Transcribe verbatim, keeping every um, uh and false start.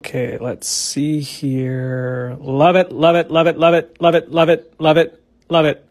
Okay, let's see here. Love it, love it, love it, love it, love it, love it, love it, love it.